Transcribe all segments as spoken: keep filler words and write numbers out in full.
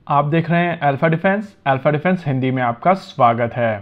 आप देख रहे हैं alpha defence. Alpha defence Hindi में आपका स्वागत है।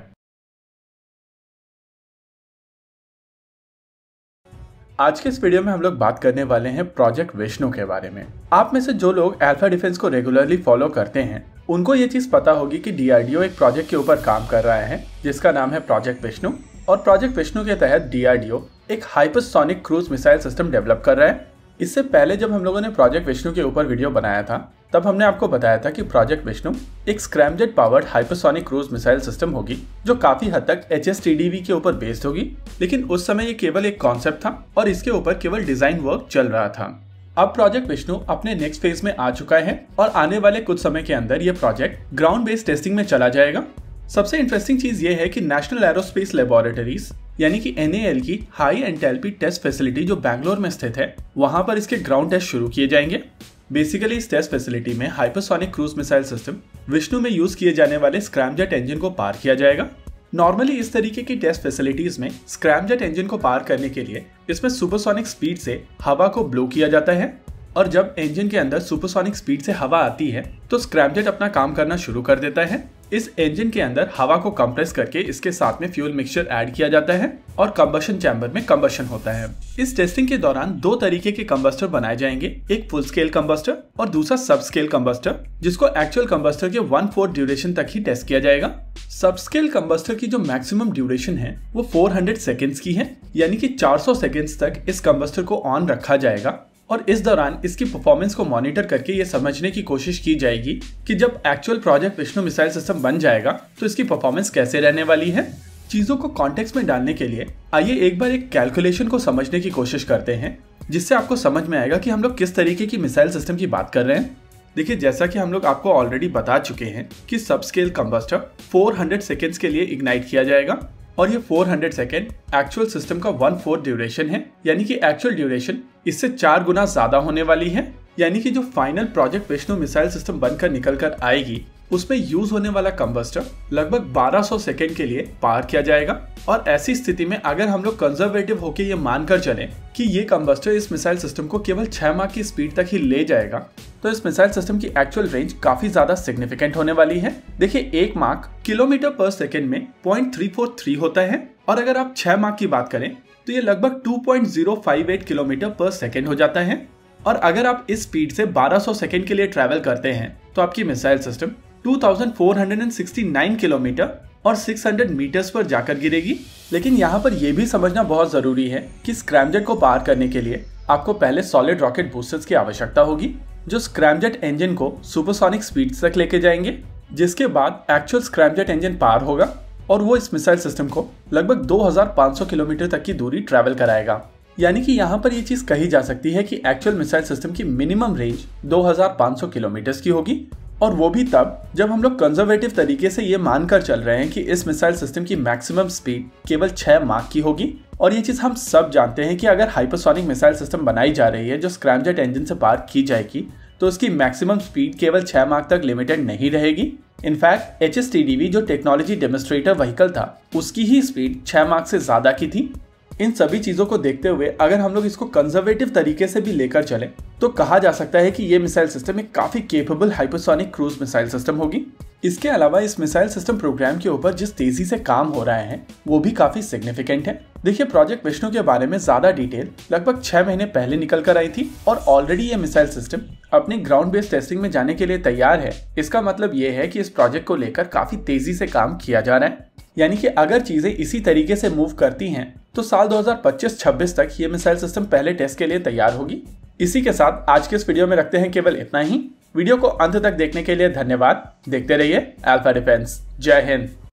आज के इस वीडियो में हम लोग बात करने वाले हैं प्रोजेक्ट विष्णु के बारे में। आप में से जो लोग अल्फा डिफेंस को रेगुलरली फॉलो करते हैं उनको ये चीज पता होगी कि डी आर डी ओ एक प्रोजेक्ट के ऊपर काम कर रहा है जिसका नाम है प्रोजेक्ट विष्णु। और प्रोजेक्ट विष्णु के तहत डी आर डी ओ एक hypersonic cruise missile system develop कर रहा है। इससे पहले जब हम लोगों ने प्रोजेक्ट विष्णु के ऊपर वीडियो बनाया था तब हमने आपको बताया था कि प्रोजेक्ट विष्णु एक scramjet powered hypersonic cruise missile system होगी जो काफी हद तक H S T D V के ऊपर बेस्ड होगी, लेकिन उस समय ये केवल एक कॉन्सेप्ट था और इसके ऊपर केवल डिजाइन वर्क चल रहा था। अब प्रोजेक्ट विष्णु अपने नेक्स्ट फेज में आ चुका है और आने वाले कुछ समय के अंदर ये प्रोजेक्ट ग्राउंड बेस्ड टेस्टिंग में चला जाएगा। सबसे इंटरेस्टिंग चीज ये है कि नेशनल एरोस्पेस लेबोरेटरीज यानी कि एन ए एल की हाई एंटैल्पी टेस्ट फैसिलिटी जो बैंगलोर में स्थित है वहां पर इसके ग्राउंड टेस्ट शुरू किए जाएंगे। बेसिकली इस टेस्ट फैसिलिटी में hypersonic cruise missile system Vishnu में यूज किए जाने वाले स्क्रैमजेट इंजन को पार किया जाएगा। नॉर्मली इस तरीके की टेस्ट फैसिलिटीज में स्क्रैमजेट इंजन को पार करने के लिए इसमें सुपरसोनिक स्पीड से हवा को ब्लो किया जाता है और जब इंजन के अंदर सुपरसोनिक स्पीड से हवा आती है तो स्क्रैमजेट अपना काम करना शुरू कर देता है। इस इंजन के अंदर हवा को कंप्रेस करके इसके साथ में फ्यूल मिक्सचर ऐड किया जाता है और कंबशन चैम्बर में कंबशन होता है। इस टेस्टिंग के दौरान दो तरीके के कंबस्टर बनाए जाएंगे, एक फुल स्केल कंबस्टर और दूसरा सब स्केल कंबस्टर, जिसको एक्चुअल कंबस्टर के वन फोर्थ ड्यूरेशन तक ही टेस्ट किया जाएगा। सब स्केल कंबस्टर की जो मैक्सिमम ड्यूरेशन है वो चार सौ सेकेंड्स की है, यानी कि चार सौ सेकेंड्स तक इस कंबस्टर को ऑन रखा जाएगा और इस दौरान इसकी परफॉर्मेंस को मॉनिटर करके ये समझने की कोशिश की जाएगी कि जब actual project Vishnu missile system बन जाएगा तो इसकी परफॉर्मेंस कैसे रहने वाली है। चीजों को कॉन्टेक्स्ट में डालने के लिए आइए एक बार एक कैलकुलेशन को समझने की कोशिश करते हैं जिससे आपको समझ में आएगा कि हम लोग किस तरीके की मिसाइल सिस्टम की बात कर रहे हैं। देखिए, जैसा कि हम लोग आपको ऑलरेडी बता चुके हैं कि सब स्केल कंबस्टर चार सौ सेकेंड्स के लिए इग्नाइट किया जाएगा और ये चार सौ सेकेंड एक्चुअल सिस्टम का वन फोर्थ ड्यूरेशन है, यानी कि एक्चुअल ड्यूरेशन इससे चार गुना ज्यादा होने वाली है। यानी कि जो final project Vishnu missile system बनकर निकल कर आएगी उसमें यूज होने वाला कंबस्टर लगभग बारह सौ सेकेंड के लिए पार किया जाएगा। और ऐसी स्थिति में अगर हम लोग कंजर्वेटिव होकर ये मानकर चलें कि ये कंबस्टर इस मिसाइल सिस्टम को केवल छह माह की स्पीड तक ही ले जाएगा तो इस मिसाइल सिस्टम की एक्चुअल रेंज काफी ज्यादा सिग्निफिकेंट होने वाली है। देखिए, एक मार्क किलोमीटर पर सेकेंड में पॉइंट थ्री फोर थ्री होता है और अगर आप छह मार्क की बात करें तो ये लगभग two point zero five eight kilometre पर सेकेंड हो जाता है। और अगर आप इस स्पीड से बारह सौ सेकेंड के लिए ट्रैवल करते हैं तो आपकी missile system two thousand four hundred sixty nine kilometre और छह सौ मीटर्स पर जाकर गिरेगी। लेकिन यहाँ पर यह भी समझना बहुत जरूरी है कि स्क्रैमजेट को पार करने के लिए आपको पहले सॉलिड रॉकेट बूस्टर्स की आवश्यकता होगी जो स्क्रैमजेट इंजन को सुपरसोनिक स्पीड तक लेके जाएंगे, जिसके बाद एक्चुअल स्क्रैमजेट इंजन पार होगा और वो इस मिसाइल सिस्टम को लगभग दो हज़ार पाँच सौ किलोमीटर तक की दूरी ट्रैवल कराएगा। यानी कि यहाँ पर ये चीज कही जा सकती है कि एक्चुअल मिसाइल सिस्टम की मिनिमम रेंज दो हज़ार पाँच सौ किलोमीटर की होगी और वो भी तब जब हम लोग कंजर्वेटिव तरीके से ये मानकर चल रहे हैं कि इस मिसाइल सिस्टम की मैक्सिमम स्पीड केवल छह माह की होगी। और ये चीज हम सब जानते हैं कि अगर हाइपरसोनिक मिसाइल सिस्टम बनाई जा रही है जो स्क्रैमजेट इंजन से पार की जाएगी तो उसकी मैक्सिमम स्पीड केवल छह माह तक लिमिटेड नहीं रहेगी। In fact H S T D V जो टेक्नोलॉजी डेमोन्स्ट्रेटर व्हीकल था उसकी ही स्पीड छह माह से ज्यादा की थी। इन सभी चीजों को देखते हुए अगर हम लोग इसको कंजर्वेटिव तरीके से भी लेकर चलें तो कहा जा सकता है कि ये मिसाइल सिस्टम एक काफी capable hypersonic cruise missile system होगी। इसके अलावा इस मिसाइल सिस्टम प्रोग्राम के ऊपर जिस तेजी से काम हो रहा है वो भी काफी सिग्निफिकेंट है। देखिए, प्रोजेक्ट विष्णु के बारे में ज्यादा डिटेल लगभग छह महीने पहले निकल कर आई थी और ऑलरेडी ये मिसाइल सिस्टम अपने ग्राउंड बेस्ड टेस्टिंग में जाने के लिए तैयार है। इसका मतलब ये है कि इस प्रोजेक्ट को लेकर काफी तेजी से काम किया जा रहा है। यानी कि अगर चीजें इसी तरीके से मूव करती हैं तो साल दो हज़ार पच्चीस छब्बीस तक ये मिसाइल सिस्टम पहले टेस्ट के लिए तैयार होगी। इसी के साथ आज के इस वीडियो में रखते हैं केवल इतना ही। वीडियो को अंत तक देखने के लिए धन्यवाद। देखते रहिए अल्फा डिफेंस। जय हिंद।